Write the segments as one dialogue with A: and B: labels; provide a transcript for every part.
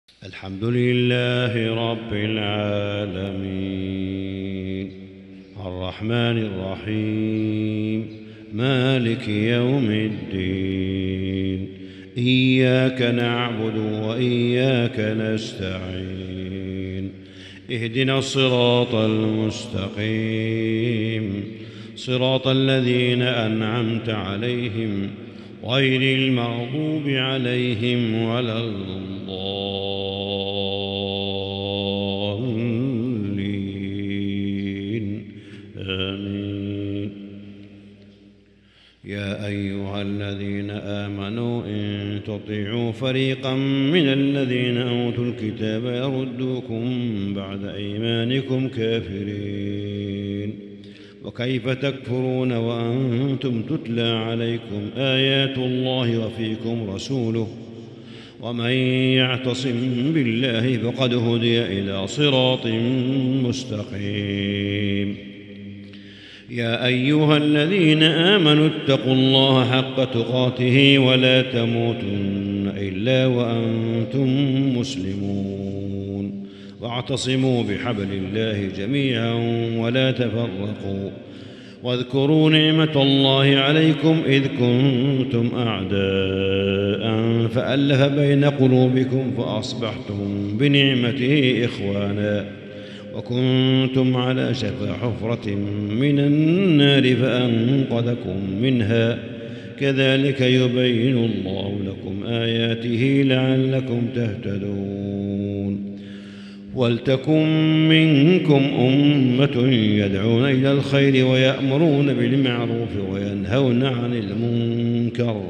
A: الحمد لله رب العالمين الرحمن الرحيم مالك يوم الدين إياك نعبد وإياك نستعين اهدنا الصراط المستقيم صراط الذين أنعمت عليهم غير المغضوب عليهم ولا الضالين آمين. يا أيها الذين آمنوا إن تطيعوا فريقا من الذين أوتوا الكتاب يردوكم بعد إيمانكم كافرين وكيف تكفرون وأنتم تتلى عليكم آيات الله وفيكم رسوله ومن يعتصم بالله فقد هدي إلى صراط مستقيم. يا أيها الذين آمنوا اتقوا الله حق تقاته ولا تموتن إلا وأنتم مسلمون واعتصموا بحبل الله جميعا ولا تفرقوا واذكروا نعمة الله عليكم إذ كنتم أعداء فألف بين قلوبكم فأصبحتم بنعمته إخوانا وكنتم على شفا حفرة من النار فأنقذكم منها كذلك يبين الله لكم آياته لعلكم تهتدون. ولتكن منكم أمة يدعون إلى الخير ويأمرون بالمعروف وينهون عن المنكر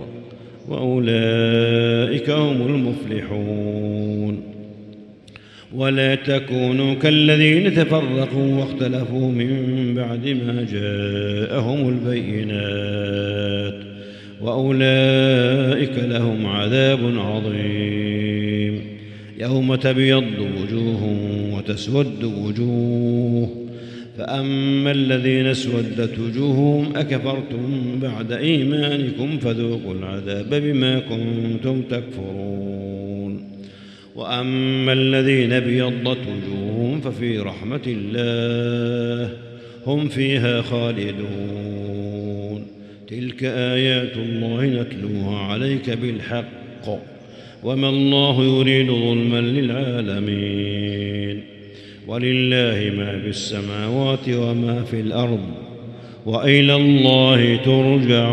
A: وأولئك هم المفلحون. ولا تكونوا كالذين تفرقوا واختلفوا من بعد ما جاءهم البينات وأولئك لهم عذاب عظيم. يوم تبيض وجوه وتسود وجوه فأما الذين اسودت وجوههم أكفرتم بعد إيمانكم فذوقوا العذاب بما كنتم تكفرون. وأما الذين ابيضت وجوههم ففي رحمة الله هم فيها خالدون. تلك آيات الله نتلوها عليك بالحق وما الله يريد ظلما للعالمين. ولله ما في السماوات وما في الأرض وإلى الله ترجع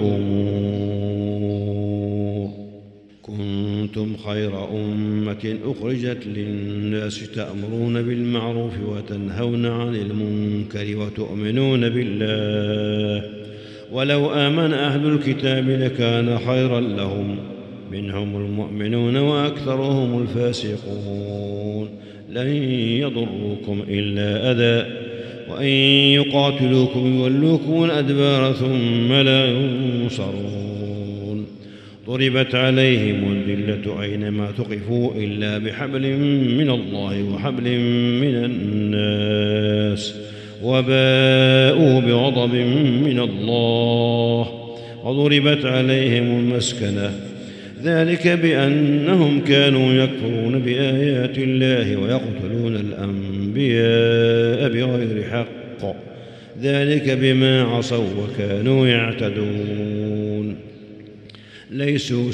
A: الأمور. كنتم خير أمة أخرجت للناس تأمرون بالمعروف وتنهون عن المنكر وتؤمنون بالله ولو آمن أهل الكتاب لكان خيرا لهم منهم المؤمنون وأكثرهم الفاسقون. لن يضروكم إلا أذى وإن يقاتلوكم يولوكم الأدبار ثم لا ينصرون. ضربت عليهم الذلة أينما ثقفوا إلا بحبل من الله وحبل من الناس وباءوا بغضب من الله وضربت عليهم المسكنة ذلك بأنهم كانوا يكفرون بآيات الله ويقتلون الأنبياء بغير حق ذلك بما عصوا وكانوا يعتدون. ليسوا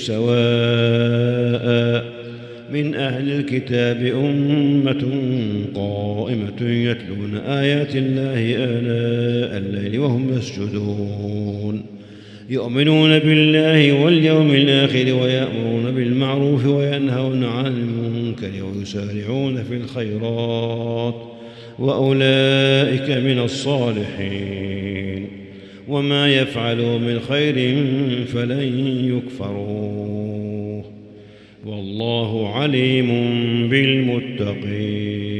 A: سواء من أهل الكتاب أمة قائمة يتلون آيات الله آناء الليل وهم يسجدون يؤمنون بالله واليوم الآخر ويأمرون بالمعروف وينهون عن المنكر ويسارعون في الخيرات وأولئك من الصالحين. وما يفعلوا من خير فلن يكفروه والله عليم بالمتقين.